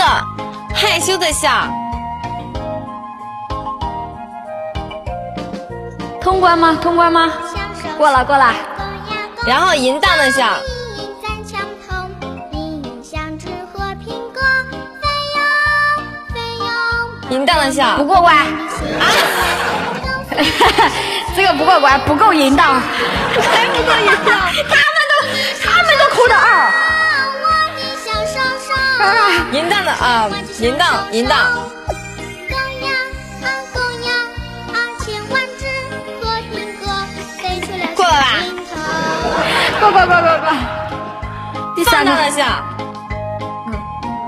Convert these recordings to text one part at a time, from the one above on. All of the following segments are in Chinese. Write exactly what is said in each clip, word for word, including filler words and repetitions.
害羞的笑。 通关吗？通关吗？过了，过了。 然后淫荡的笑。淫荡的笑。 不过关。啊！这个不过关，不够淫荡， 还不够淫荡。 他们都，他们都扣的二。 淫荡的啊，淫荡，淫荡。过了吧？ 过过过过过。第三个的笑。 嗯，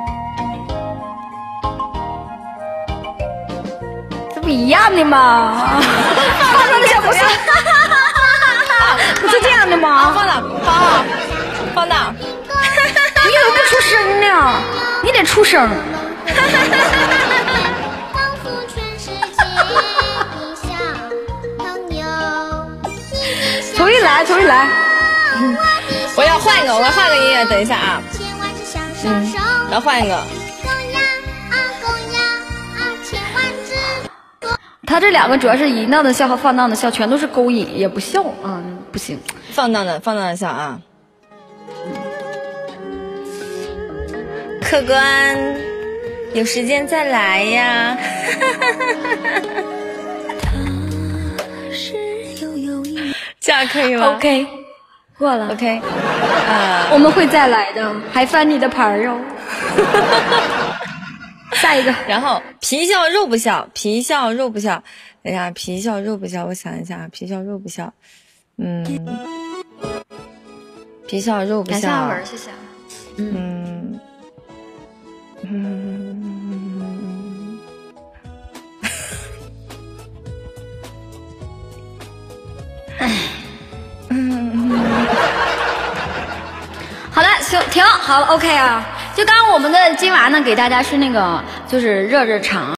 这不一样的吗？放大的笑不是？不是这样的吗？ 放大，好，放大。 你怎么不出声呢？你得出声。重新来，重新来。 我要换一个，我要换个音乐，等一下啊。嗯，要换一个。 他这两个主要是淫荡的笑和放荡的笑，全都是勾引，也不笑，嗯，不行。 放荡的，放荡的笑啊。客官，有时间再来呀。这样可以吗 ？OK， 过了。 OK， 呃， 我们会再来的，还翻你的牌儿哦。下一个， 然后皮笑肉不笑，皮笑肉不笑。等一下，皮笑肉不笑，我想一下，皮笑肉不笑。嗯，皮笑肉不笑。 下文，谢谢。 嗯嗯。 好的，行，停，好了 ，OK 啊。就刚刚我们的今晚呢，给大家是那个就是热热场。